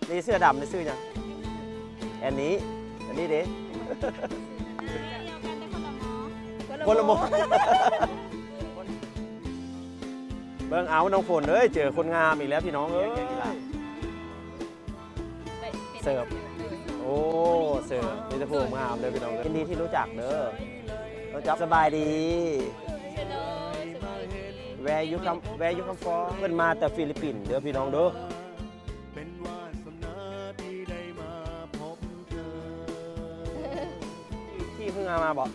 นี่เสื้อดำนี่ซื้อยังอันนี้เด้คนละหมอเบิ่งเอาน้องฝนเอ้ยเจอคนงามอีกแล้วพี่น้องเอ้ยเสิร์ฟโอ้เสิร์ฟนี่จะพูดงามเลยพี่น้องยินดีที่รู้จักเด้อรู้จักสบายดีแวร์ยูคัมฟอร์เพิ่นมาแต่ฟิลิปปินส์เด้อพี่น้องเด้อที่เพิ่งมาบอก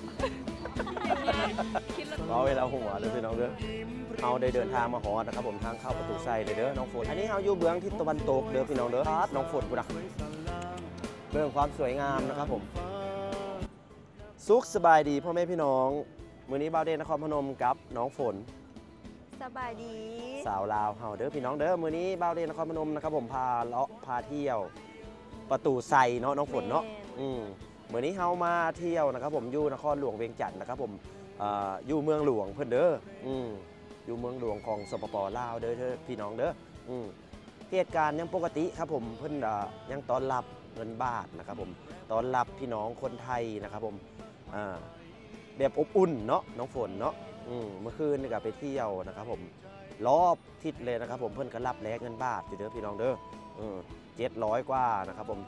เราเวลาหัวเด้อพี่น้องเด้อเอาได้เดินทางมาหอนะครับผมทางเข้าประตูไซเด้อน้องฝนอันนี้เราอยู่เบื้องทิศตะวันตกเด้อพี่น้องเด้อน้องฝนกูดักเรื่องความสวยงามนะครับผมสุขสบายดีพ่อแม่พี่น้องมื้อนี้บ่าวเดนนครพนมกับน้องฝนสบายดีสาวลาวเฮาเด้อพี่น้องเด้อมื้อนี้บ่าวเดนนครพนมนะครับผมพาเลาะพาเที่ยวประตูไซเนาะน้องฝนเนาะมื้อนี้เฮามาเที่ยวนะครับผมอยู่นครหลวงเวียงจันทน์นะครับผมอยู่เมืองหลวงเพิ่นเด้ออยู่เมืองหลวงของสปป.ลาวเด้อพี่น้องเด้อเหตุการณ์ยังปกติครับผมเพิ่นยังต้อนรับเงินบาทนะครับผมต้อนรับพี่น้องคนไทยนะครับผมแบบอบอุ่นเนาะน้องฝนเนาะเมื่อคืนนี่ก็ไปเที่ยวนะครับผมรอบทิศเลยนะครับผมเพิ่นก็รับแลกเงินบาทอยู่เด้อพี่น้องเด้อ700 กว่านะครับผม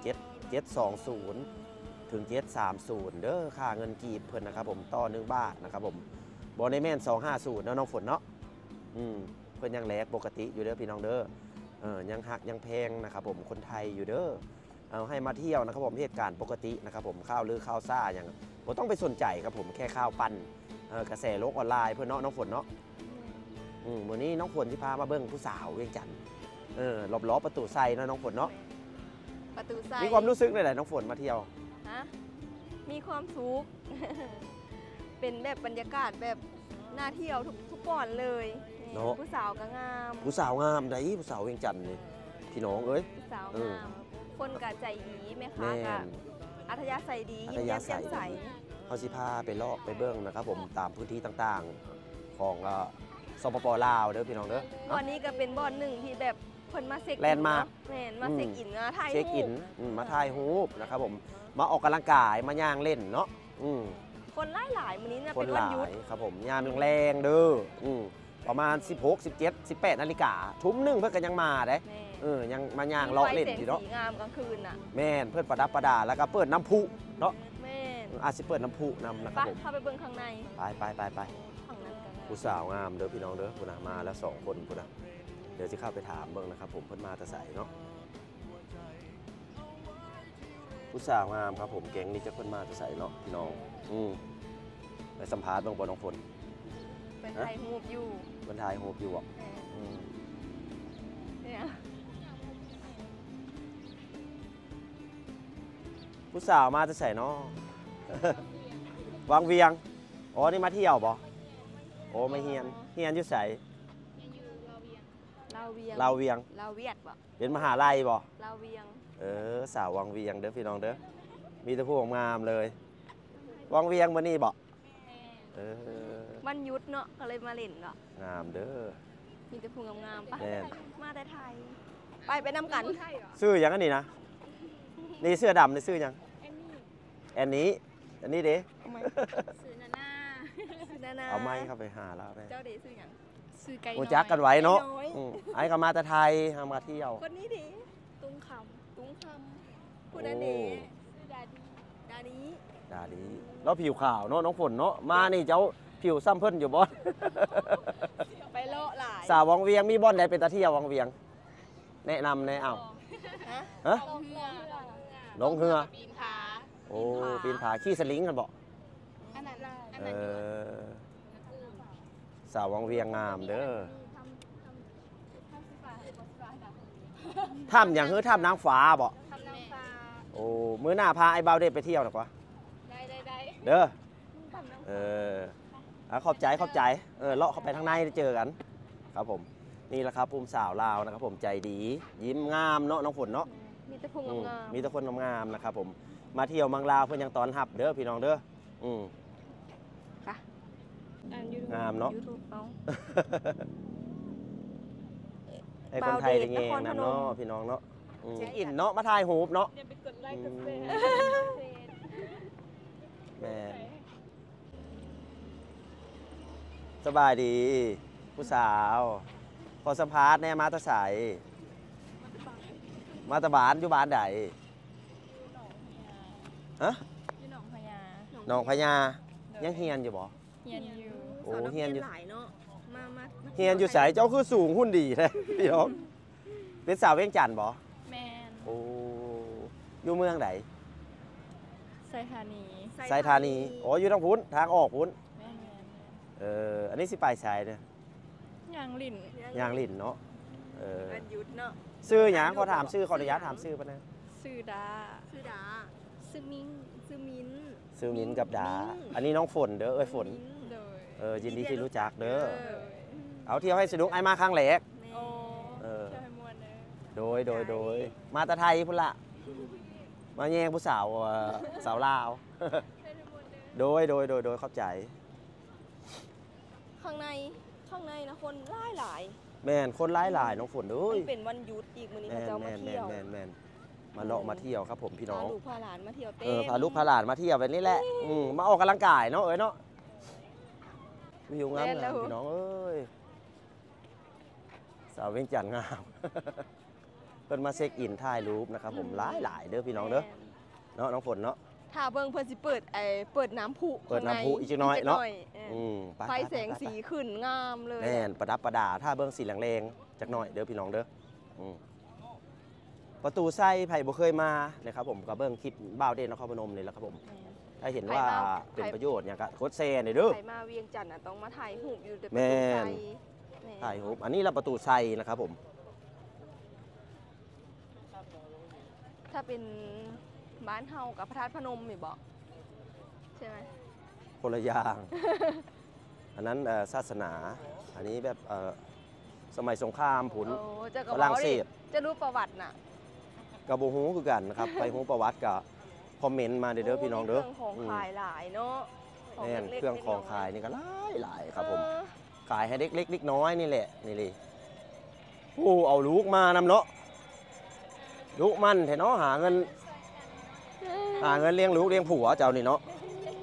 720ถึง730เด้อค่าเงินกีบเพิ่นนะครับผมต่อ1 บาทนะครับผมบ่ได้แม่น250เนาะน้องฝนเนาะเพิ่นยังแลกปกติอยู่เด้อพี่น้องเด้อยังหักยังแพงนะครับผมคนไทยอยู่เด้อเอาให้มาเที่ยวนะครับผมเหตุการณ์ปกตินะครับผมข้าวลือข้าวซ่าอย่างผมต้องไปสนใจครับผมแค่ข้าวปั้นกระแสโลกออนไลน์เพื่อนน้องฝนเนาะวันนี้น้องฝนที่พามาเบิ้งผู้สาวเวียงจันทน์รอบล้อประตูไซเนาะน้องฝนเนาะประตูไซมีความรู้สึกเลยแหละน้องฝนมาเที่ยวมีความสุข เป็นแบบบรรยากาศแบบน่าเที่ยวทุกวันเลยผู้สาวก็งามผู้สาวงามได้ผู้สาวเวียงจันทน์นี่พี่น้องเอ้ยผู้สาวงามคนกะใจดีแม่ค้ากะอัธยาศัยดียิ้มแย้มแจ่มใสเขาสิพาไปเลาะไปเบิ้งนะครับผมตามพื้นที่ต่างๆของสปป.ลาวเด้อพี่น้องเด้อวันนี้ก็เป็นบ่อนหนึ่งที่แบบคนมาเซ็กแลนด์มาร์คมาเซ็กอินถ่ายรูปมาถ่ายรูปนะครับผมมาออกกำลังกายมาย่างเล่นเนาะคนหลายมื้อนี้เนี่ยเป็นวันหยุดครับผมยามแรงเด้อประมาณ16 17 18 นาฬิกาทุ่มหนึ่งเพื่อนกันยังมาได้ยังมาย่างเลาะเล่นอยู่เนาะงามกลางคืนน่ะแม่นเพื่อนประดับประดาแล้วก็เปิดน้ำพุเนาะแม่นอาจจะเปิดน้ำพุนำนะครับผมเข้าไปเบิ่งข้างในไปผู้สาวงามเด้อพี่น้องเด้อคุณมาแล้ว2 คนคุณเดี๋ยวจะเข้าไปถามเบิ่งนะครับผมเพิ่นมาแต่ใส่เนาะผู้สาวงามครับผมแก๊งนี้จะเพิ่นมาแต่ใส่เนาะพี่น้องไปสัมภาษณ์เบิ่งบ่น้องฝนเป็นถ่ายรูปอยู่เป็นถ่ายรูปอยู่อ่ะเนี่ยผู้สาวมาจะใส่เนาะวางเวียงอ๋อนี่มาเที่ยวบ่โอ้ไม่เฮียนอยู่ใส่ลาวเวียงลาวเวียดบ่เป็นมหาลัยบ่ลาวเวียงสาววังเวียงเด้อพี่น้องเด้อมีแต่ผู้งามเลยวังเวียงมื้อนี้บ่วันหยุดเนาะก็เลยมาเล่นเนาะงามเด้อมีแต่ผู้งามๆป่ะมาแต่ไทยไปนำกันซื้อยังอันนี้นะนี่เสื้อดำนี่ซื้อยังอันนี้เด้ซื้อนาน่าเอาไม้เข้าไปหาแล้วเจ้าเด้ซื้อยังซื้อไก่น้อยจักกันไว้เนาะไอ้ก็มาแต่ไทยมาเที่ยวคนนี้เด้ตุ้งคำผู้นั้นเด้ซื้อดาดีแล้วผิวขาวเนาะน้องฝนเนาะมานี่เจ้าผิวซ้ำเพิ่นอยู่บ่ไปเลาะหลายสาววังเวียงมีบ่อนใดเป็นตาเที่ยววังเวียงแนะนำแน่เอาลงเรือปีนผาโอ้ปีนผาขี้สลิงกันบ่สาววังเวียงงามเด้อถ้ำอย่างถ้ำนางฟ้าบ่โอ้มื้อหน้าพาไอ้เบาเด็ดไปเที่ยวหน่อยกว่าได้เด้อขอบใจเลาะเข้าไปทางในได้เจอกันครับผมนี่แหละครับภูมิสาวลาวนะครับผมใจดียิ้มงามเนาะน้องฝนเนาะมีแต่คนงามมีแต่คนงามนะครับผมมาเที่ยวเมืองลาวเพื่อนยังตอนหับเด้อพี่น้องเด้องามเนาะไอ้คนไทยได้เงี้ยนะเนาะพี่น้องเนาะเช็คอินเนาะมาถ่ายรูปเนาะอย่าไปกดไลค์กดแชร์แม่นสบายดีผู้สาวขอสัมภาษณ์แน่มาแตะใสมาแตะบ้านอยู่บ้านใดฮะอยู่หนองพญาหนองพญายังเฮียนอยู่บ่เฮียนอยู่โอ้เฮียนอยู่หลายเนาะมาเฮียนอยู่ไสเจ้าคือสูงหุ่นดีเลยพี่น้องเป็นสาวเวียงจันทน์บ่แมนโอ้อยู่เมืองไหนไซธานีไซธานีอ๋ออยู่ทางพุ้นทางออกพุ้นแมนอันนี้สิไปสายเนี่ยยางลิ่นยางลิ่นเนาะวันหยุดเนาะชื่อหยังขอถามชื่อขออนุญาตถามชื่อปะนะซื้อดาชื่อดาซื้อมิงชื่อมิ้นชื่อมิ้นกับดามิ้นอันนี้น้องฝนเด้อฝนโดยยินดีที่รู้จักเด้อโดยเอาเที่ยวให้สนุกไอ้มาครั้งแรกโอ้เออเชื่อให้มวนเลยโดยมาแตะไทยพุ่นละมาแย่งผู้สาวสาวลาวเชื่อให้มวนเลยโดยเข้าใจข้างในนะคนหลายแม่นคนหลายน้องฝนเอ้มัยนเป็นวันหยุดอีกมื้อนี้แม่เขานจะเอาแม่มาน เที่ยวแม่นมาเลาะมาเที่ยวครับผมพี่น้องพาลูกพาหลานมาเที่ยวเต้พาลูกพาหลานมาเที่ยวแบบนี้แหละมาออกกำลังกายเนาะเนาะวิวงามพี่น้องเอ้ยสาวเวียงจันทน์งาม เพิ่นมาเช็คอินถ่ายรูปนะครับผมหลายเด้อพี่น้องเด้อเนาะน้องฝนเนาะถ้าเบิ่งเพิ่นสิเปิดน้ำพุเปิดน้ำพุอีกจักหน่อยเนาะ ไปไฟแสงสีขึ้นงามเลยแน่นประดับประดาถ้าเบิ่งสีแรงๆจักหน่อยเด้อพี่น้องเด้อประตูไส้ไผ่บ่เคยมานะครับผมก็เบิ่งคลิปบ่าวเด่นนครพนมนี่แหละครับผมถ้าเห็นว่าเป็นประโยชน์อย่างก็โคตรแซ่นี่เด้อใครมาเวียงจันทน์น่ะต้องมาถ่ายรูปอยู่เดี๋ยวแม่นแม่ถ่ายรูปอันนี้เราประตูไส้นะครับผมถ้าเป็นบ้านเฮากับพระธาตุพนมนี่บอกใช่ไหมคนละอย่าง อันนั้นศาสนา อันนี้แบบสมัยสงครามผุนโอ้เจะกระฝรั่งเศสจะรู้ประวัติน่ะกับโบฮูคือกันนะครับ ไปฮู้ประวัติกับคอมเมนต์มาเด้อพี่น้องเด้อเครื่องของขายหลายเนาะแม่นล็กๆเครื่องของขายนี่ก็หลายครับผม ขายให้เด็กเล็กเล็กน้อยนี่แหละนี่เลยโอ้เอาลูกมานำเนาะลูกมันแท้เนาะหาเงินเลี้ยงลูกเลี้ยงผัวเจ้านี่เนาะ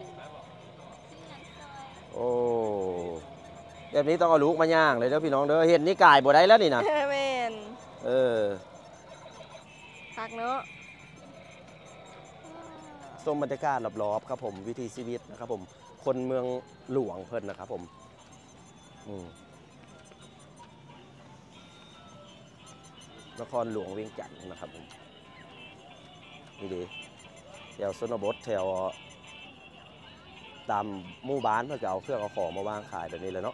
โอ้แบบนี้ต้องเอาลูกมาย่างเลยเด้อพี่น้องเด้อเห็นนี่กายบ่ได้แล้วนี่นะแม่น คักเนาะส้มบรรยากาศรอบๆครับผมวิถีชีวิตนะครับผมคนเมืองหลวงเพิ่นนะครับผมนครหลวงเวียงจันทน์นะครับผมนี่ดีแถวชนบทแถวตามหมู่บ้านเพื่อจะเอาเครื่องเอาของมาวางขายแบบนี้เลยเนาะ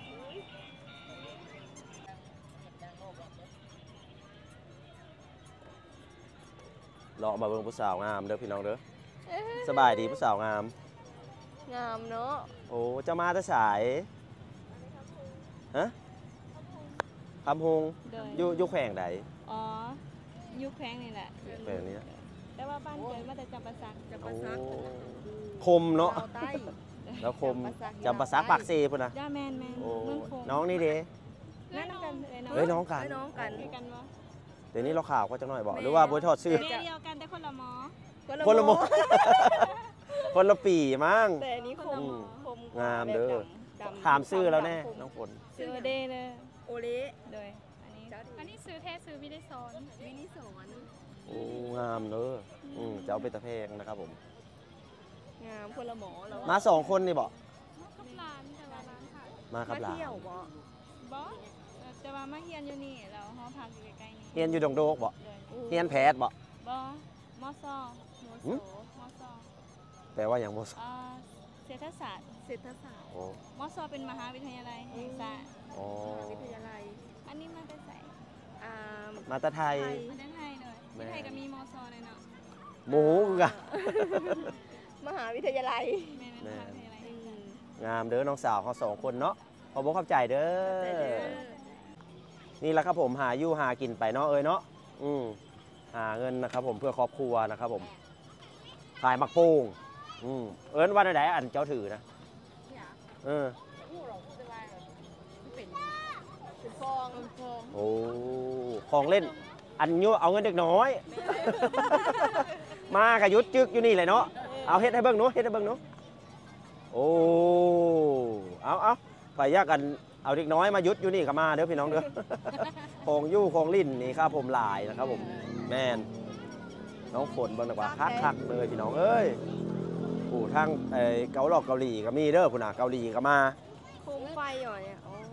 เลาะมาเบิ่งผู้สาวงามเด้อพี่น้องเด้อสบายดีผู้สาวงามงามเนาะโอ้เจะมาแต่สายฮะคำฮงโดยอยู่แขวงใดอ๋อยุคแพงนี่แหละแขวงนี้นะแต่ว่าบ้านเกิดมาแต่จำปาสักโอ้คมเนาะลาวใต้แล้วคมจำปาสักจำปาสักปากเซพุ่นนะย่าแมนโอ้เมืองคงน้องนี่เด้นั่นกันเลยเนาะเฮ้ยน้องกันน้องกันคือกันวะเดี๋ยวนี้เราข่าวก็จะหน่อยบอกหรือว่าบวยทอดซื้อแม่เดียวกันแต่คนละหมอคนละโม คนละปีมั้งแต่อันนี้คม คมงามเด้อแบบดำถามซื้อแล้วแน่ดำน้องฝนซื้อเดย์เลยโอเละโดยอันนี้ซื้อเทซื้อวิได้สอนวินิสอนโอ้งามเนอะจะเอาไปตะเพงนะครับผมงามคนละหมอแล้วมาสองคนนี่บอกกับร้านแต่ว่าร้านค่ะมาครับหลานเที่ยวบ่บอสจะมามาเฮียนอยู่นี่แล้วหอพักอยู่ใกล้ๆนี่เฮียนอยู่ดงโดกบอกโดยเฮียนแพทย์บอกบอมอซอโมหึโสมอซอแปลว่าอย่างโมสเศรษฐศาสตร์เศรษฐศาสตร์โอ้มอซอเป็นมหาวิทยาลัยแห่งชาติอ๋อมหาวิทยาลัยอันนี้มาแต่ใส่อ่ามาตะไทยมาแต่ไทยเลยแม่ที่ไทยก็มีมอซอเลยเนาะหมูกะมหาวิทยาลัยแม่เป็นมหาวิทยาลัยแห่งชาติงามเด้อน้องสาวเขาสองคนเนาะขอบคุณขอบใจเด้แต่เด้ออนี่แหละครับผมหาอยู่หากินไปเนาะเนาะหาเงินนะครับผมเพื่อครอบครัวนะครับผมขายมักโป่งเอิ้นว่าไหนอันเจ้าถือนะเออเป็นฟองโอ้ของเล่นอันยูเอาเงินเด็กน้อย มากระยุดจึกอยู่นี่เลยเนาะเอาเฮ็ดให้เบิ่งหนูเฮ็ดให้เบิ่งหนูโอ้เอาไปยากกันเอาเด็กน้อยมายุดอยู่นี่ก็มาเด้อพี่น้องเด้อ ของยู่ของลิ้นนี่ครับผมหลายนะครับผมแมนน้องฝนเบิ่งดีกว่าคักๆเลยพี่น้องเอ้ยผู้ทางเกาหลอกเกาหลีก็มีเด้อผู้น่ะเกาหลีก็มาโคมไฟหน่อยเนี่ยอ๋อ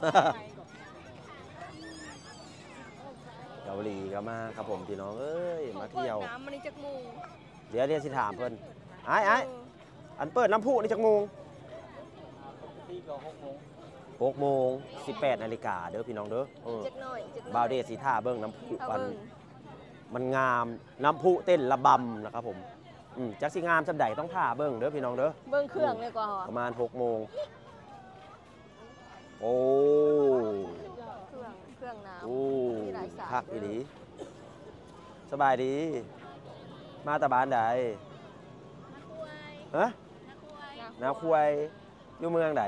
เกาหลีก็มาครับผมพี่น้องเอ้ยมาเที่ยวปิดน้ำมันนี่จักโมงเดี๋ยวสิถามเพิ่นไอ้อันเปิดน้ำพุนี่จักโมง6 โมง 18 นาฬิกาเด้อพี่น้องเด้อจักหน่อยจักหน่อยบาวเดชสีท่าเบิ้งน้ำพุเอามันเบิ่งมันงามน้ำพุเต้นระบำนะครับผมจักสิงามสำใดต้องท่าเบิ้งเด้อพี่น้องเด้อเบิ่งเครื่องเลยกว่าเหรอประมาณ6 โมงโอ้เครื่องน้ำโอ้มีหลายสายคักอีหลีสบายดี มาตะบานใดฮะนาคุยอยู่เมืองใด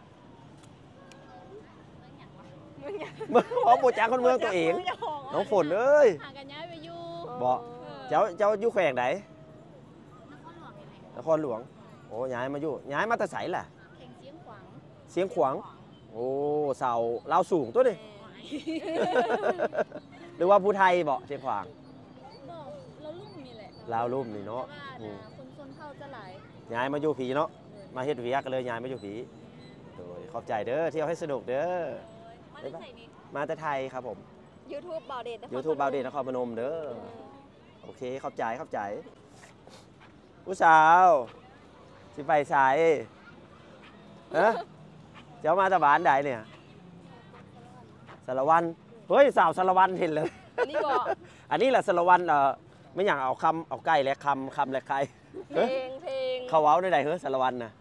เมืองของปู่จักคนเมืองตัวเองน้องฝนเอ้ยหากันย้ายไปอยู่บอกเจ้าอยู่แขวงไหนนครหลวงโอ้ย้ายมาอยู่ย้ายมาแต่ไสล่ะแข่งเสียงขวางเสียงขวางโอ้เสาลาวสูงตัวดิ หรือว่าผู้ไทยบอกเสียงขวางบอกเราลุ่มนี่แหละลาวลุ่มนี่เนาะว่าคนเข้าจะหลายย้ายมาอยู่ผีเนาะมาเฮ็ดเวียกกันเลยย้ายมาอยู่ผีโดยขอบใจเด้อเที่ยวให้สนุกเด้อมาได้ใส่นี่มาแต่ไทยครับผม YouTube บ่าวเดช YouTube บาวเดชนครพนมเด้อโอเคขอบใจผู้สาวสิไปไสฮะเจ้ามาตะบานใดเนี่ยสารวันเฮ้ยสาวสารวันเห็นเลยนี่บอกอันนี้แหละสารวันไม่อย่างเอาใกล้และคำและใครเพลงเขาเว้าได้ไหนเฮ้ยสารวันนะ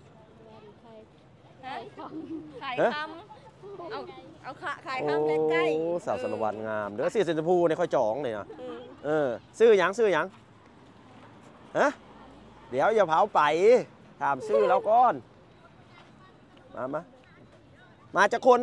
ฮะขายเอ๊ะคำเอาขายคำใกล้โอ้ๆสาวสารวันงามเด้อสีเซนต์พูเนี่ยค่อยจองเลยนะอืมซื้อหยังฮะเดี๋ยวอย่าเผาไปถามซื้อแล้วก่อนมาจากคน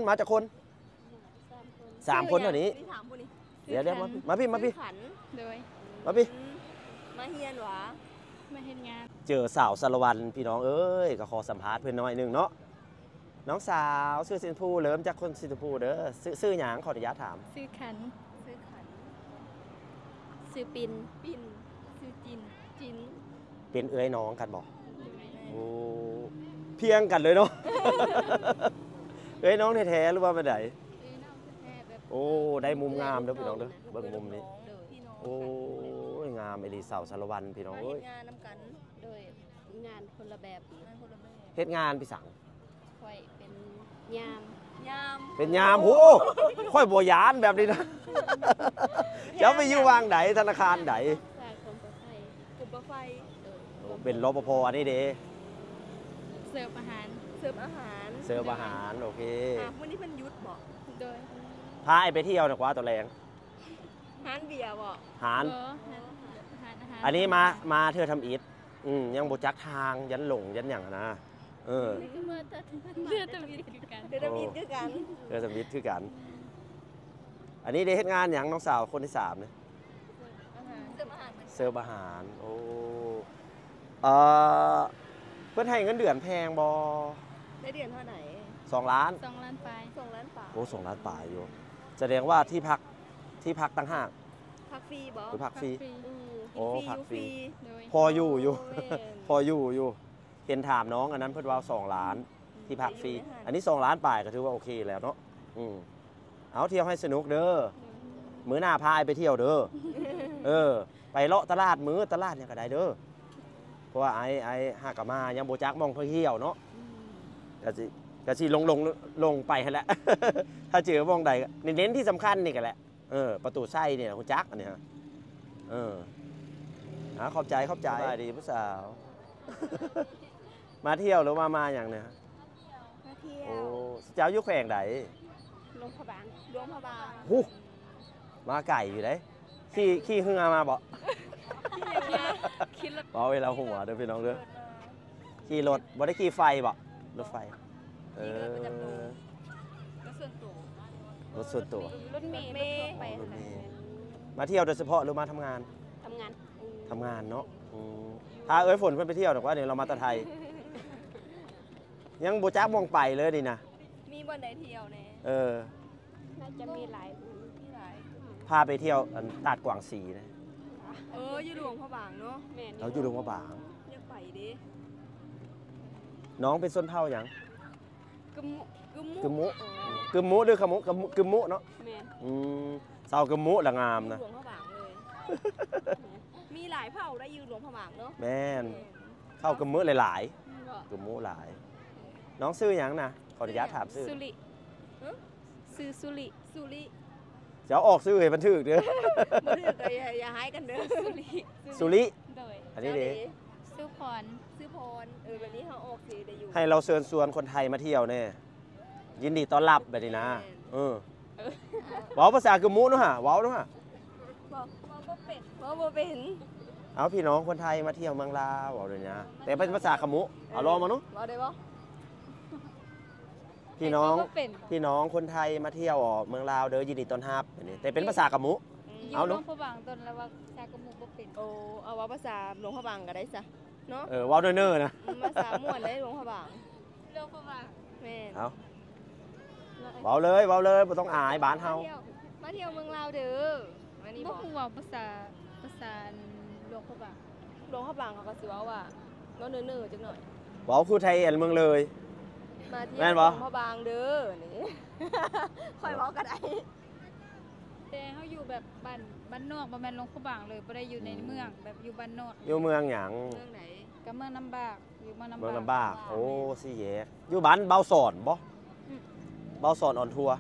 3 คนเท่านี้ถามผู้นี้เดี๋ยวมาพี่ซื้อขันโดยมาพี่มาเฮียนหวะมาเห็นงานเจอสาวสารวันพี่น้องเอ้ยก็ขอสัมภาษณ์เพื่อนน้อยหนึงเนาะน้องสาวซื้อสินพูเริ่มจากคนสินพูเด้อซื้อหยังขออนุญาตถามซื้อขันซื้อขันซื้อปินปิ่นซื้อจินจินเป็นเอ้ยน้องกันบอกโอ้เพียงกันเลยเนาะ เอ้ยน้องแท้ๆหรือว่าเป็นไหนน้องแท้แบบโอ้ได้มุมงามเด้อพี่น้องเด้อเบิ่งมุมนี้โดยพี่น้องโอ้ยงามไอรีสาวสารวันพี่น้องมาเอ้เฮ็ยดงานนำกันโดยงานคนละแบบงานคนละแบบเฮ็ดงานพี่สังค่อยเป็นยามยามเป็นยามโหค่อยบ่ยานแบบนี้นะ เจ้าไปอยู่วางไหนธนาคารไหนจากคนประไทยกลุ่มรถไฟโดยโอ้เป็นรปภอันนี้เด้เสิร์ฟอาหารเสิร์ฟอาหารเสิร์ฟอาหารโอเควันนี้เป็นยุทธบอกโดยพาไอไปเที่ยวนะกว่าตัวแรงฮานเบียร์บอกหารอาหารอันนี้มาเธอทำอิฐยังบ่จักทางยันหลงยันอย่างนะเออเลือดตะวิดคือกันเดี๋ยวจะมีด้วยกันเธอทำอิฐคือกัน อันนี้ได้เฮ็ดงานอย่างน้องสาวคนที่3เนี่ยเสิร์ฟอาหารเหมือนเสิร์ฟอาหารโอ้เพื่อนให้เงินเดือนแพงบอได้เดือนเท่าไหร่ 2 ล้าน 2 ล้านปลาย 2 ล้านบาทโอ้2 ล้านป่ายอยู่แสดงว่าที่พักตั้งห้างพักฟรีบอกหรือพักฟรี โอ้กินพักฟรีโดยพออยู่อยู่โแม่นพออยู่เห็นถามน้องอันนั้นเพื่อนว่า2 ล้านที่พักฟรีไปอยู่ในห้างอันนี้2 ล้านป่ายก็ถือว่าโอเคแล้วเนาะเอาเที่ยวให้สนุกเด้อมื้อหน้าพาไปเที่ยวเด้อ ไปเลาะตลาดตลาดเนี่ยก็ได้เด้อเพราะว่าไอ้หากะมายังโบจักมองเพื่อเที่ยวเนาะกะสิลงไปให้แหละ ถ้าเจอมองใดก็เน้นที่สำคัญนี่กันแหละประตูไส้เนี่ยคุณจักอันนี้ฮะขอบใจดีผู้สาว มาเที่ยวหรือมาอย่างเนี่ยมาเที่ยโอ้วเจ้าอยู่แขวงไหนลงพระบางรวมพระบางหูมาไก่อยู่ไหนขี้เหือมาบ่คิดแล้วเอาเวลาหัวเด้อพี่น้องเด้อขี่รถบ่ได้ขี่ไฟบ่รถไฟรถส่วนตัวรถส่วนตัวรถเมล์รถทั่วไปรถเมล์ค่ะมาเที่ยวโดยเฉพาะหรือมาทำงานทำงานทำงานเนาะพาเอ้ยฝนเพิ่นไปเที่ยวหรอกว่าเนี่ยเรามาแตะไทย ยังโบจักมองไปเลยนี่นะมีบ่อนใดเที่ยวแน่น่าจะมีหลายมีหลายพาไปเที่ยวตาดกวางสีนะอยู่หลวงพระบางเนาะแม่นเราอยู่ดงมะบางอยากไปเด้น้องเป็นส้นเผ่าหยังกึมกึมกึมมุกึมมุด้วยขมุกึมมุเนาะแม่นเศร้ากึมมุละงามนะหลวงพระบางเลย มีหลายเผ่าได้อยู่หลวงพระบางเนาะแม่นเข้ากึมมุหลายบ่ๆกึมมุหลาย น้องซื้อหยังนะขออนุญาตถามซื้อสุริซื้อสุริสุริจะเอาออกซื้อให้บันทึกเด้อบ่ถือก็อย่าหายกันเด้อสุริสุริโดยอันนี้เด้ซื้อพรซื้อพรแบบนี้เขาออกสิได้อยู่ให้เราเชิญชวนคนไทยมาเที่ยวแน่ยินดีต้อนรับแบบนี้นะเว้าภาษากึมมุเนาะฮะเว้าเนาะฮะบ่เป็นบ่เป็นเอาพี่น้องคนไทยมาเที่ยวเมืองลาวเอาเลยนะแต่เป็นภาษาขมุเอาลองมาเนาะบ่ได้บ่พี่น้องก็เป็นพี่น้องคนไทยมาเที่ยวเมืองลาวเด้อยินดีต้อนรับแบบนี้แต่เป็นภาษากะมุอยู่เอาหลลูวกงพระบางตนแล้วว่าชากระมูบ่เป็นเอาว่าภาษาหลวงพระบางก็ได้ซะเนาะเว้าเนิ่นๆนะภาษาม่วนได้หลวงพระบางหลวงพระบางแม่นเอาเว้าเลยบ่ต้องอายบ้านเฮามาเที่ยวเมืองลาวเด้อมานี่บ่บ่ฮู้ว่าภาษาหลวงพระบางหลวงพระบางเขาก็สิเว้าว่าเนาะเนิ่นๆจังหน่อยเว้าคือไทยเมืองเลยมาเที่ยวแม่นหลบ่วงพระบางเด้อนี่ ค่อยเว้าก็ได้แต่เฮาอยู่แบบบ้านนอกบ่แม่นหลวงพระบางเลยบ่ได้อยู่ในเมืองแบบอยู่บ้านนอกอยู่เมืองหยังเมืองไหนก็เมืองลำบากอยู่เมืองลำบากเมืองลำบากโอ้สิแยกอยู่บ้านเบาสอนบ่เบาสอนออนทัวร์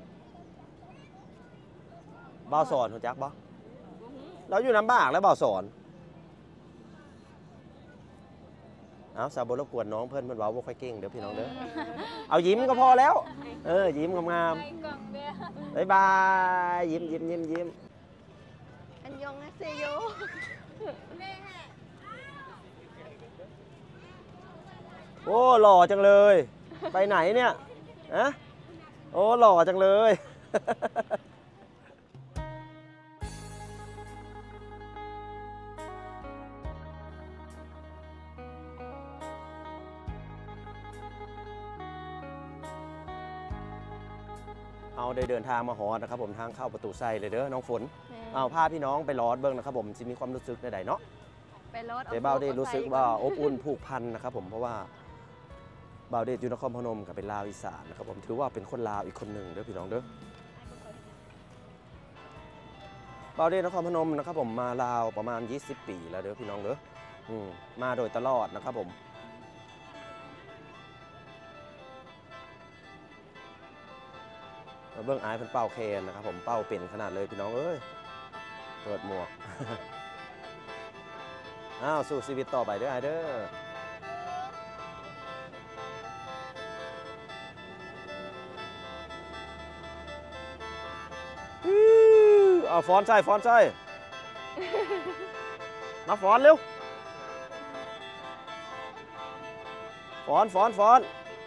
เบาสอนรู้จักบ่เราอยู่ลำบากแล้วเบาสอนเอาสาบรบกวนน้องเพิ่นเว้าบ่ค่อยเก่งเด้อพี่น้องเด้อเอายิ้มก็พอแล้วยิ้มงามไปกล่องเด้อๆบ๊ายบายยิ้มอันยองฮาเซโยโอ้หล่อจังเลย ไปไหนเนี่ยอะโอ้หล่อจังเลย เอาได้เดินทางมาหอดนะครับผมทางเข้าประตูไซเลยเด้อน้องฝนเอาพาพี่น้องไปรอดเบิ้งนะครับผมจะมีความรู้สึกใดๆเนาะไปรถแต่เบาเดชรู้สึกว่าอบอุ่นผูกพันนะครับผมเพราะว่าเบาเดชอยู่นครพนมกับเป็นลาวอีสานนะครับผมถือว่าเป็นคนลาวอีกคนหนึ่งเด้อพี่น้องเด้อเบาเดชนครพนมนะครับผมมาลาวประมาณ20 ปีแล้วเด้อพี่น้องเด้อมาโดยตลอดนะครับผมเบื้องอายเป็นเป้าแคนนะครับผมเป้าเป็นขนาดเลยพี่น้องเอ้ยเปิดหมวก อ้าวสู่ชีวิตต่อไปเด้อไอเด้อเอาฟอนใส่มาฟอนเร็วฟอน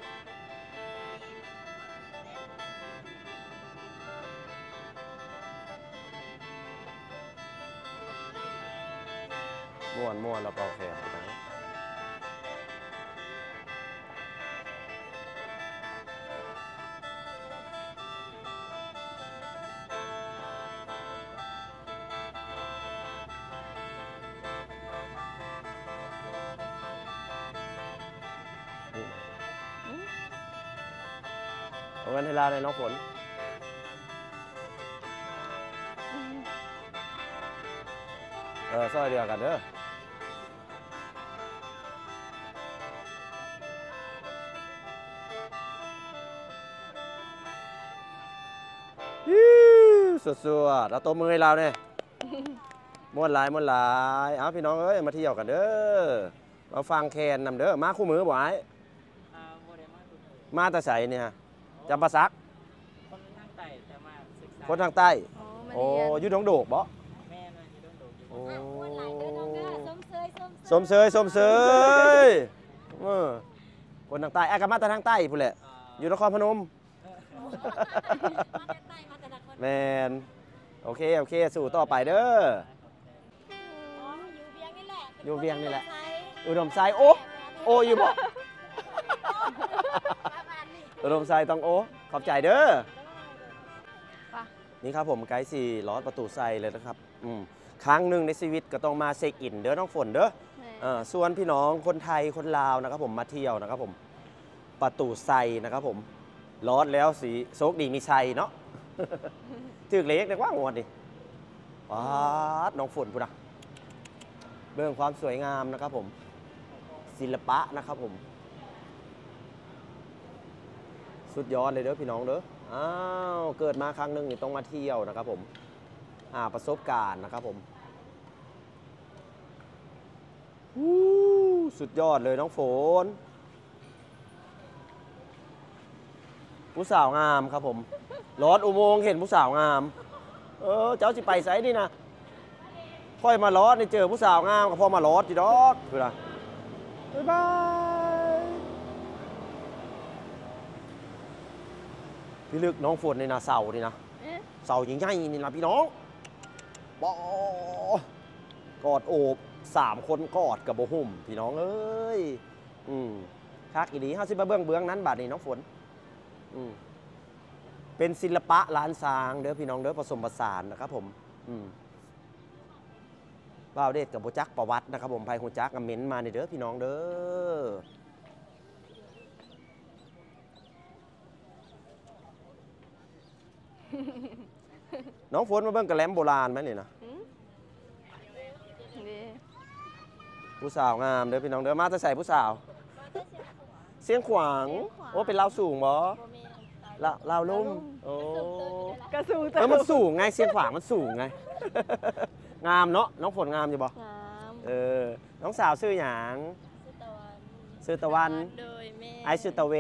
ม่วนแล้วเป่าแขนนะเอาเงินให้ลาเลยน้องฝนซอยเดียวกันเด้อสวดเอาตัวมือให้เราเนี่ยม้วนหลายเอาพี่น้องเอ้ยมาเที่ยวกันเด้อมาฟังแคนนำเด้อมาคู่มือบ่ไอ้มาแต่ใสเนี่ยจำปาสักคนทางใต้แต่มาศึกษาคนทางใต้โอ้อยู่ดงโดกบ่แม่มาอยู่ดงโดกโอ้สมเสยคนทางใต้ไอ้ก็มาแต่ทางใต้พูดแหละอยู่นครพนมแมนโโอเคโอเคสู่ต่อไปเด้ออยู่เวียงนี่แหละอยู่เวียงนี่แหละใช้อุดมไซโอ้โออยู่บ่ อุดมไซต้องโอขอบใจเด้อไปนี่ครับผมไกด์สี่ล้อประตูไซเลยนะครับครั้งหนึ่งในชีวิตก็ต้องมาเช็คอินเด้อน้องฝนเด้อแม่ส่วนพี่น้องคนไทยคนลาวนะครับผมมาเที่ยวนะครับผมประตูไซนะครับผมลอดแล้วสีโชคดีมีชัยเนาะ ถือเล็กเรียกว่างวดดิว้าดน้องฝนพูดนะเบื้องความสวยงามนะครับผมศิลปะนะครับผมสุดยอดเลยเด้อพี่น้องเด้ออ้าวเกิดมาครั้งหนึ่งนี่ต้องมาเที่ยวนะครับผมประสบการณ์นะครับผมสุดยอดเลยน้องฝนผู้สาวงามครับผมลอดอุโมงค์เห็นผู้สาวงามเจ้าสิไปไสนี่นะค่อยมาลอดนี่เจอผู้สาวงามก็พอมาลอดจีดอกคืออะไรบ๊ายบายพี่ลึกน้องฝนในนาเสานี่นะเอ๊ะเสาใหญ่ๆนี่นะพี่น้องกอดโอบ3 คนกอดกับโบหุ่มพี่น้องเอ้ยคักอีดี50มาเบื้องนั้นบาดนี้น้องฝนเป็นศิลปะล้านซางเด้อพี่น้องเด้อผสมผสานนะครับผมบ่าวเดชกับโบจักประวัตินะครับผมไพโฮจักกับเม้นมาในเด้อพี่น้องเด้อน้องฝนมาเบิ่งกระแลมโบราณไหมเนี่ยนะนี่ผู้สาวงามเด้อพี่น้องเด้อมาจะใส่ผู้สาวเสียงขวางโอ้เป็นลาวสูงบ่ลาวลุ่มโอ้กระสูงมันสูงไงเสียงขวางมันสูงไง งามเนาะน้องฝนงามอยู่บ่งามน้องสาวชื่อหยางชื่อตะวันโดยแม่ไอชื่อตะเวน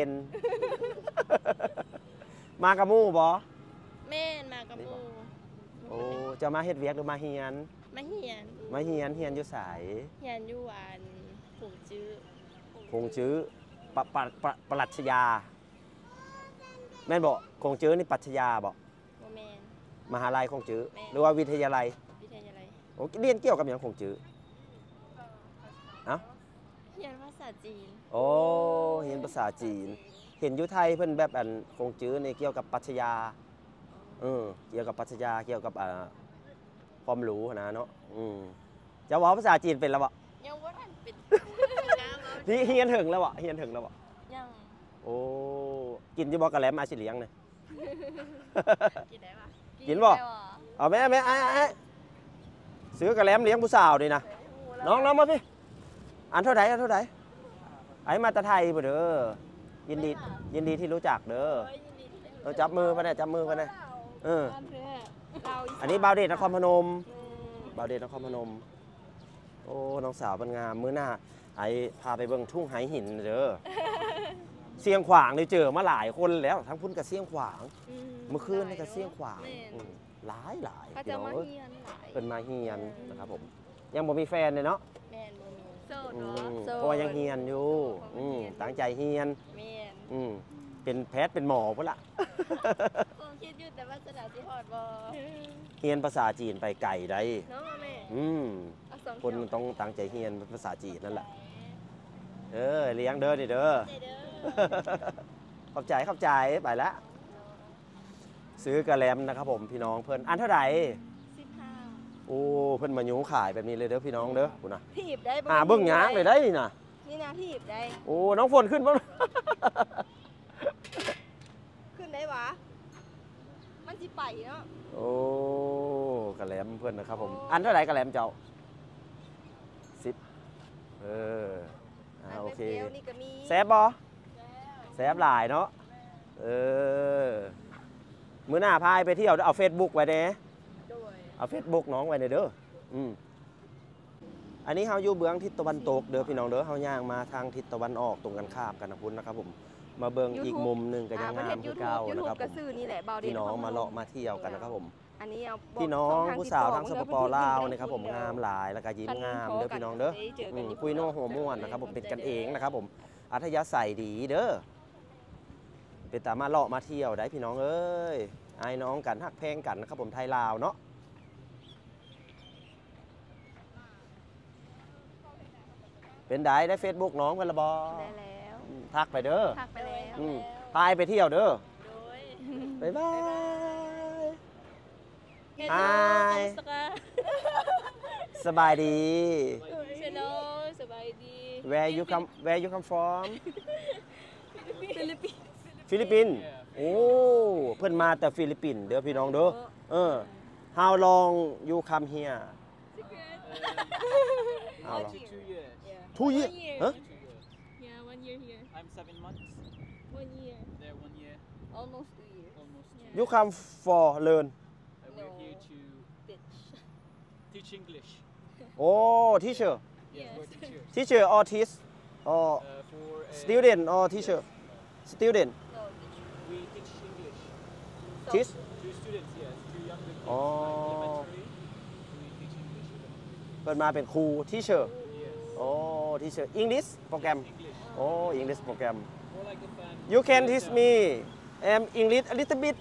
มากับหมู่บ่แม่นมากับหมูโอ้จะมาเฮ็ดเวียกหรือมาเฮียนมาเฮียนมาเฮียนอยู่ไสเฮียนอยู่อันผงจื้อคงจื้อปรัชญาแม่นบ่คงจื้อนี่ปรัชญาบ่โมแมนมหาลัยคงจื้อแม่หรือว่าวิทยาลัยวิทยาลัยโอ้เรียนเกี่ยวกับหยังคงจื้อเอ้าเฮียนภาษาจีนโอ้เรียนภาษาจีน เห็นอยู่ไทยเพิ่นแบบอันคงจื้อนี่เกี่ยวกับปรัชญาเกี่ยวกับปรัชญาเกี่ยวกับความรู้นะเนาะจะเว้าภาษาจีนเป็นแล้วบ่ยังว่าทันเป็นน้ำเอานี่เฮียนถึงแล้วบ่เฮียนถึงแล้วบ่ยังโอ้กินอยู่บ่กะแหลมอาสิเลี้ยงเนี่ยกินได้ปะกินบ่ เอาแม่ไอ้ซื้อกระแลมเลี้ยงผู้สาวนี่นะน้องมาพี่อันเท่าไหร่ไอ้มาตะไทยบ่เด้อยินดีที่รู้จักเด้อโอ้ยยินดีที่ได้รู้จับมือไปนะจับมือไปนะเราอันนี้บ่าวเดชนครพนมบ่าวเดชนครพนมโอ้น้องสาวเป็นงามมื้อหน้าไอ้พาไปเบิ่งทุ่งไหหินเด้อเสียงขวางนี่เจอมาหลายคนแล้วทั้งพุ่นกับเสียงขวางเมื่อคืนนี่กับเสียงขวางหลายก็พี่จะน้องมาเอ้ยเฮียนหลายเป็นมาเฮียนนะครับผมยังบ่มีแฟนเลยเนาะแม่นโมมีโสดเนาะเพราะว่ายังเฮียนอยู่ตั้งใจเฮียนแม่นเป็นแพทย์เป็นหมอพุ่นละผมคิดอยู่แต่ว่าสนามที่ฮอดบ่เฮียนภาษาจีนไปไก่ได้เนาะแม่เอาสองคนมันต้องตั้งใจเฮียนภาษาจีนนั่นแหละเลี้ยงเด้อนี่เด้อใจเด้อขอบใจไปแล้วซื้อกระแลมนะครับผมพี่น้องเพิ่นอันเท่าไหร่ 15 โอ้เพิ่นมายุ้งขายแบบนี้เลยเด้อพี่น้องเด้อคุณนะถีบได้เบิ่งหยางเลยได้นี่นะนี่นะถีบได้โอ้น้องฝนขึ้นบ้างขึ้นได้วะมันสิไปเนาะโอ้กระแลมเพื่อนนะครับผมอันเท่าไหร่กระแลมเจ้า10โอเคนแบบดียวนี่ก็มีแซบบ่แซบหลายเนาะมื้อหน้าพายไปเที่ยวเอา Facebook ไว้เด้โดยเอา Facebook น้องไว้เด้ออันนี้เฮาอยู่เบื้องทิศตะวันตกเด้อพี่น้องเด้อเฮาย่างมาทางทิศตะวันออกตรงกันข้ามกันนะพุ่นนะครับผมมาเบิ่งอีกมุมหนึงก็ยังงามคือเก่านะครับผก็มซื้อนี่แหละเบาเดพี่น้องมาเลาะมาเที่ยวกันนะครับผมอันนี้เอาพี่น้องผู้สาวทั้งสปปลาวนะครับผมงามหลายแล้วก็ยิ้มงามเด้อพี่น้องเด้อคุยโน่หัวม่วนนะครับผมเป็นกันเองนะครับผมอัธยาศัยดีเด้อเป็นตามาเลาะมาเที่ยวได้พี่น้องเอ้ยไอ้น้องกันฮักแพงกันนะครับผมไทยลาวเนาะเป็นไดได้ Facebook น้องเพิ่นละบ่ได้แล้วทักไปเด้อทักไปแล้วพายไปเที่ยวเด้อโดยบ๊ายบาย Hello ไอ kamusta ka สบายดี Hello สบายดี Where you come from ฟิลิปปินส์ฟิลิปปินส์โอ้เพิ่นมาแต่ฟิลิปปินส์เด้อพี่น้องเด้อHow long you come here How long 2 years. Two years One year. Huh? 2 years. Yeah, 1 year here. I'm 7 months. 1 year. There 1 year. Almost 2 years. Almost. You come for learn We're here to Bitch. teach English. Oh teacher Yes, we're teachers. teacher or teach or For student or teacher student No, bitch. we teach English teach to students. Yes, to younger kids. Oh. Elementary. We teach English to them. เพิ่นมาเป็นครู teacher Yes. โอ้ teacher English โปรแกรม English. โอ้ English โปรแกรม More like a fan. You can teach me English a little bit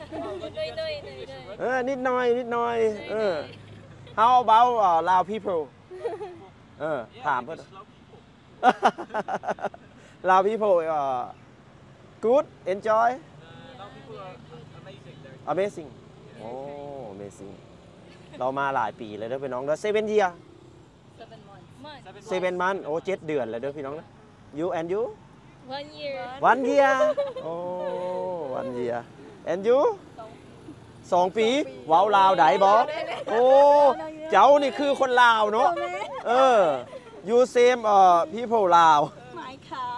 No. นิดหน่อยHow about Lao people ถาม Yeah, เพิ่น English loud people. Lao people good enjoy Loud people are amazing. They're amazing โอ้ amazing เรามาหลายปีเลยเด้อพี่น้องเด้อ7 year 7 months. 7 month โอ้7 เดือนแล้วเด้อพี่น้องเด้อ You and you 1 year. 1 year โอ้ 1 year and you 2 ปีเว้าลาวได้บ่โอ้เจ้านี่คือคนลาวเนาะyou same people ลาว My car.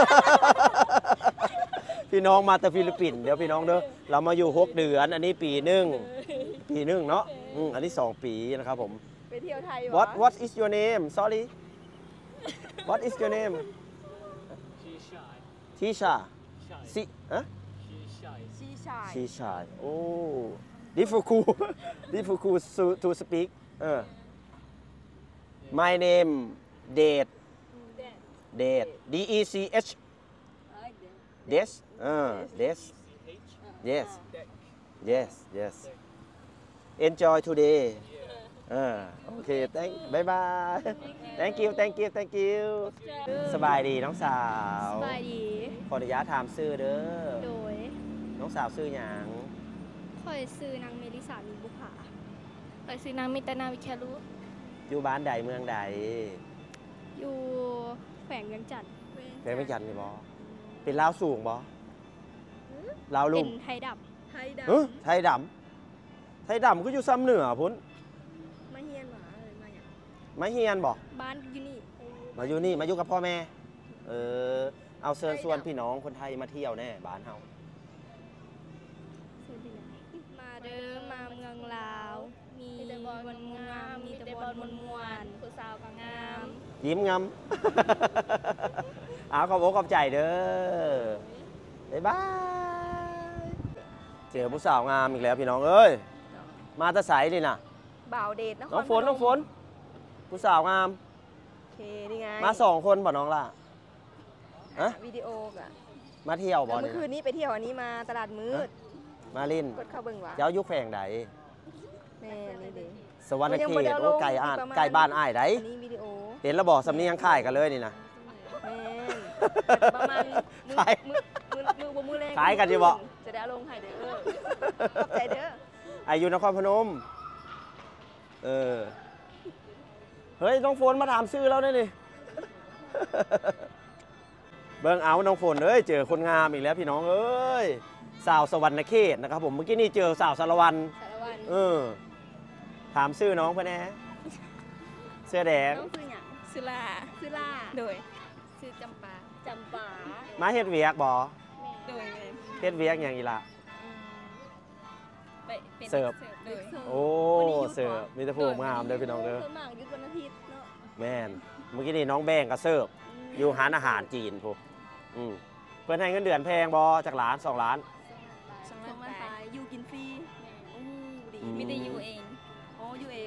พี่น้องมาแต่ฟิลิปปินส์เดี๋ยวพี่น้องเด้อเรามาอยู่6 เดือนอันนี้ปีหนึ่งเนาะอันนี้2 ปีนะครับผมไปเที่ยวไทย What is your name sorry What is your name She's shy. ทิชา Shy. สิฮะ She's shy. ชีชายชีชายโอ้ difficult to speak My name Date Date DECH Des Des Yes Yes Yes Enjoy today Okay bye bye Thank you สบายดีน้องสาวสบายดีขออนุญาตถามชื่อเด้อโดยน้องสาวชื่อหยังค่อยซื้อนางเมลิสามีบุภาค่อยซื้อนางมิตรนาวิแครุอยู่บ้านใดเมืองใดอยู่แขวงเวียงจันทน์เป็นไม่จันทร์นี่บ่เป็นลาวสูงบ่ลาวเป็ลุ่นมไทยดับไทยดับไทยดำก็อยู่ซ้ำเหนือพุ่นมาเฮียนหมาเลยมาอย่างมาเฮียนบ่บ้านอยู่นี่มาอยู่นี่มาอยู่กับพ่อแม่เอาเชิญชวนพี่น้องคนไทยมาเที่ยวแน่บ้านเฮาซื้อที่ไหนมาเด้อมาเมืองลาว มีบอลงาม มีแต่บอลมวนๆผู้สาวก็งามยิ้มงำ เอาขอบอกขอบใจเด้อบ๊ายบายเจอผู้สาวงามอีกแล้วพี่น้องเอ้ยมาแตะไสนี่น่ะบ่าวเดทน้องฝนผู้สาวงามโอเคนี่ไงมา2 คนบ่น้องล่ะ ฮะวิดีโอกะมาเที่ยวบ่เมื่นี่อคืนนี้ไปเที่ยวอันนี้มาตลาดมืดมาลินกดเข้าเบิ่งวะเจ้ายุคแฝงใดแม่นี่เด้สวรรค์เขยังบ่ตได้เอาลโอ้งไก่อ่านประมาณไก่บ้านอ้ายไดอันนี้วิดีโอเห็นแล้วบอกสำเนียงค่ายกันเลยนี่นะแม่นประมาณมือขายมือแรงขายกันอยู่บ่จะได้เอาลงให้เด้อขอบใจเด้ออายุนครพนมเฮ้ยน้องฝนมาถามชื่อแล้วนี่นี่ เบิ่งเอาน้องฝนเอ้ยเจอคนงามอีกแล้วพี่น้องเอ้ยสาวสวรรณเขตนะครับผมเมื่อกี้นี่เจอสาวสารวันสารวันถามชื่อน้องเพื่อนแน่เสื้อแดงน้องซื้อหยังสุลาซื้อล่าโดยชื่อจำปาจำปามาเฮ็ดเวียกบ่โดยเฮ็ดเวียกอย่างอีละไปเป็นเสิร์ฟโดยโอ้เสิร์ฟมีแต่ผู้งามเด้อพี่น้องเด้อส่วนมากยุดวันอาทิตย์เนาะแม่นเมื่อกี้นี่น้องแบงก็เสิร์ฟอยู่ร้านอาหารจีนพวกเพิ่นให้เงินเดือนแพงบ่จากล้าน2 ล้านสองสองวัวัน นไปไปอยู่กินฟรีโอ้ดีอืมมีแต่อยู่เองอ๋ออยู่เอง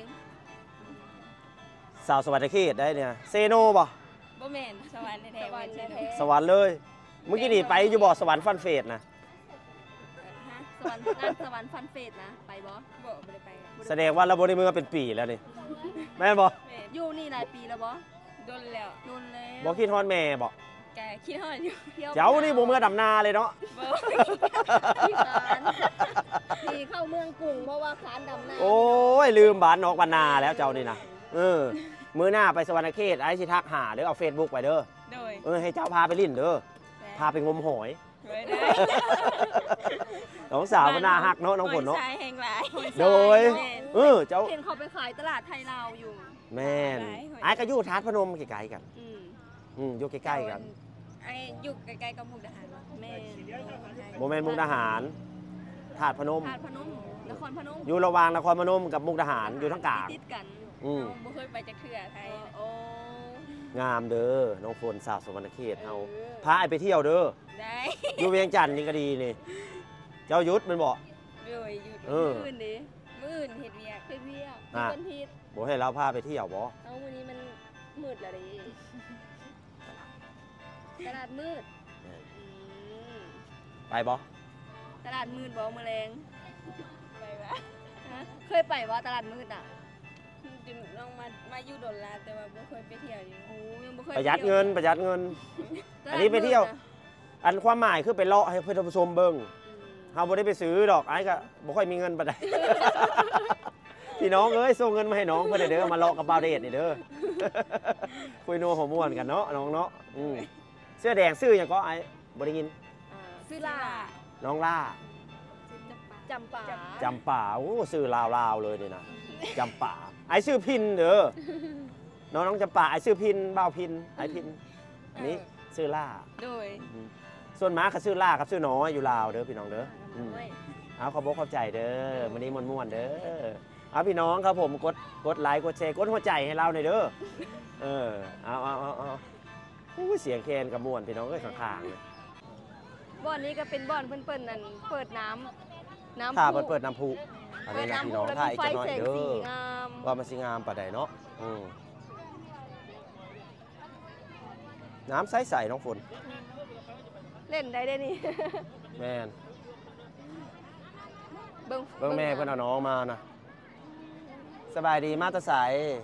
สาวสวรรณเขตได้เนี่ยเซโนบ่บ่แม่นสวรรค์แท้ๆสวรรค์แท้แท้สวรรค์เลย เมื่อกี้นี่ไปอยู่บ่สวรรค์ฟันเฟสนะฮะสวรรค์งานสวรรค์ฟันเฟสนะไปบ่บ่ได้ไปกันแสดงว่าเราบ่ได้มือมาเป็นปีแล้วนี่แม่นบ่แม่นอยู่นี่หลายปีแล้วบ่บโดนแล้วโดนแล้วบอกคิดฮอนแม่บอกแกคิดฮอดอยู่ที่ยวเจ้านี่บ่เมื่อดำนาเลยเนาะบ่ที่ขานที่เข้าเมืองกรุงเพราะว่าขานดำนาโอ้ยลืมบ้านนอกบ้านนาแล้วเจ้านี่นะมื้อหน้าไปสวรรณเขตไอ้สิทักหาเด้อเอา Facebook ไปเด้อโดยให้เจ้าพาไปลิ้นเด้อพาไปงมหอยไว้ได้น้องสาวมันน่าฮักเนาะน้องฝนเนาะหอยทรายแห่งหลายโดยเจ้าเห็นเขาไปขายตลาดไทยลาวอยู่แม่นไอ้ก็อยู่ทาสพนมใกล้ๆกัน อยู่ใกล้ๆกันไอ้อยู่ใกล้ๆกับมุกดาหารแม่โมเมนต์มุกดาหารถาดพนมธาตุพนมนครพนมอยู่ระหว่างนครพนมกับมุกดาหารอยู่ทั้งกลางติดกันบ่เคยไปจากเทื่อไทยโอ้งามเด้อน้องฝนสาวสวรรณเขตเฮาพาไอ้ไปเที่ยวเด้อได้อยู่เวียงจันทน์นี่ก็ดีนี่ เจ้ายุทธมันบอกโดยอยู่ขึ้นดิมื้ออื่นเฮ็ดเวียกไปเวียกอ่ะเพื่อนพีทบอกให้เราพาไปเที่ยวบ่เอาวันนี้มันมืดแล้วดิตลาดมืดอืมไปบ่ตลาดมืดบ่แมลงไปวะฮะเคยไปว่าตลาดมืดอ่ะจนลองมาอยู่ดอนลาแต่ว่าบ่เคยไปเที่ยวอยู่โอ้ยังบ่เคยประหยัดเงินประหยัดเงินตลาดอันนี้ไปเที่ยวมืดน่ะอันความหมายคือไปเลาะให้เพื่อนผู้ชมเบิ่งอืมเฮาบ่ได้ไปซื้อดอกไอ้ก็บ่ค่อยมีเงินปานใด พี่น้องเอ้ยส่งเงินมาให้น้องเพื่อนเด้อมาเลาะกับบ่าวเดชนี่เด้อ คุยนัวหัวม่วนกันเนาะน้องเนาะเสื้อแดงซื้อหยังก็ไอ้บ่ได้ยินอ่าซื้อลาน้องล่าจำป่าจำป่าโอ้ซื้อลาวๆเลยนี่นะจำป่าไอ้ซื้อพินเด้อน้องจำป่าไอ้ซื้อพินบ่าวพินไอ้พินอันนี้ซื้อล่าโดยส่วนม้าเขาซื้อล่าครับซื้อน้อยอยู่ลาวเด้อพี่น้องเด้อโอ้ยเอาขอบเข้าใจเด้อวันนี้ม่วนๆเด้อเอาพี่น้องครับผมกดไลค์กดแชร์กดหัวใจให้เราหน่อยเด้อเอาอู้เสียงแคนกับม่วนพี่น้องเอ้ยข้างๆเลยบ่อนนี้ก็เป็นบ่อนเพิ่นๆนั่นเปิดน้ำถ้าพุเปิดน้ำพุอันเปินี้ดนะน้ำพี่พุน้องแล้วถ่ามียไฟจะน้อยแสงเด้สีองามว่ามันสิงามปานใดเนาะน้ำใสๆน้องฝนเล่นได้นี่แม่นเบิ่งเบิ่งแม่เพิ่นเอาน้องมานะสบายดีมาแตะใส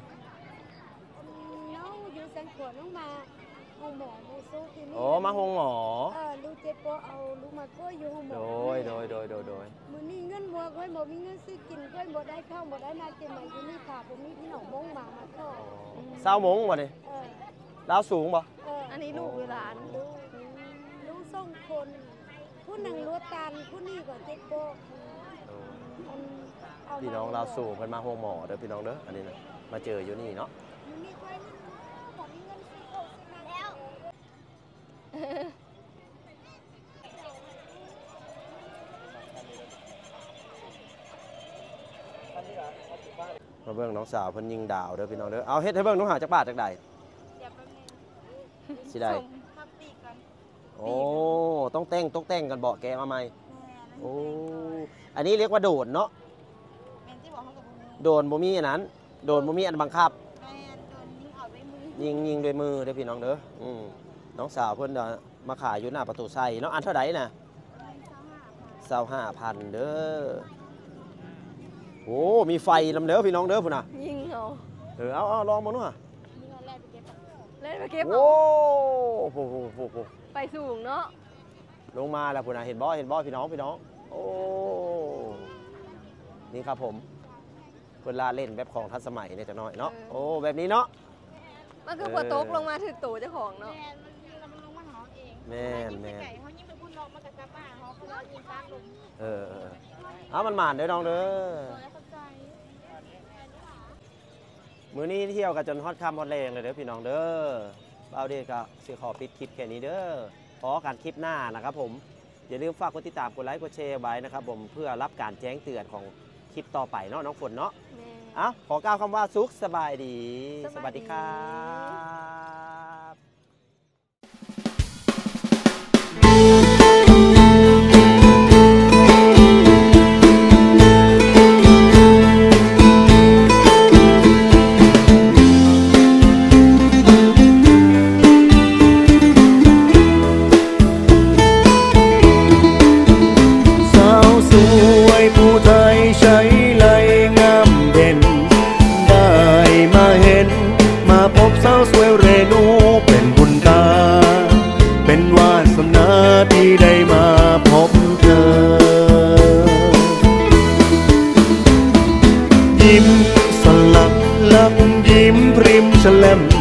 น้องอยู่สังขวน้องมาเอาหมอดูสู้ที่นี่โอ้มาหงหมอลูกเจ็บปวดเอาลูกมาก็อยู่หมอโดยมือนี้เงินบัวก้อยบ่มีเงินซื้อกินก้อยบ่ได้ข้าวบ่ได้นากินใหม่อยู่นี่ค่ะผมมีพี่น้องมงมาขอเศร้ามงบ่นี่เออดาวสูงบ่อันนี้ลูกหรือหลานลูกส่งคนผู้หนึ่งรัวตันผู้นี้ก็เจ็บปวดพี่น้องเราสูงเพิ่นมาหงหมอเด้อพี่น้องเด้ออันนี้นะมาเจออยู่นี่เนาะมือนี้ก้อยนี่บ่มีเงินซื้อข้าวซื้อมาแล้วมาเบิ่งน้องสาวเพิ่นยิงดาวเด้อพี่น้องเด้อเอาเฮ็ดให้เบิ่งน้องหาจักบาทจักใดเดี๋ยวแป๊บนึงสิได้มาปีกกันโอ้ต้องแต่งกันเบาะแกมาใหม่โอ้อันนี้เรียกว่าโดดเนาะแม่นที่บอกเขากับมือโดนบ่มีอันนั้นโดนบ่มีอันบังคับแม่นโดนยิงเอาด้วยมือยิงด้วยมือเด้อพี่น้องเด้อน้องสาวเพิ่นเดี๋ยวมาขายอยู่หน้าประตูไซเนาะอันเท่าใดน่ะ25,000เด้อโอ้มีไฟลำเด้อพี่น้องเด้อพุ่นน่ะยิงเอาเอาลองมาหน่อยนี่เราแรกไปเก็บเล่นมาเก็บโอ้เอาโหไปสูงเนาะลงมาแล้วพุ่นน่ะเห็นบ่พี่น้องโอ้นี่ครับผมเวลาเล่นแบบของทันสมัยเนี่ยจะน้อยเนาะโอ้แบบนี้เนาะมันคือปตกลงมาถึกตัวเจ้าของเนาะแม่นมันลงมาหาเองแม่นไก่เขายิ่งไปพุ่นนอกมากับกลับมาเขาคือเรายิงซากลงเอามันหมานเด้อน้องเด้อเข้าใจมื้อนี้เที่ยวกันจนฮอดค่ำฮอดแรงเลยเด้อพี่น้องเด้อบ่าวเดชก็สิขอปิดคลิปแค่นี้เด้อขอการคลิปหน้านะครับผมอย่าลืมฝากกดติดตามกดไลค์กดแชร์ไว้นะครับผมเพื่อรับการแจ้งเตือนของคลิปต่อไปเนาะน้องฝนเนาะแม่ขอกล่าวคำว่าสุขสบายดีสบายดีสวัสดีครับสาวสวยผู้ไทยใช้ไหลงามเด่น ได้มาเห็นมาพบสาวสวยเรยิ้มสลับลับยิ้มพริมแฉลม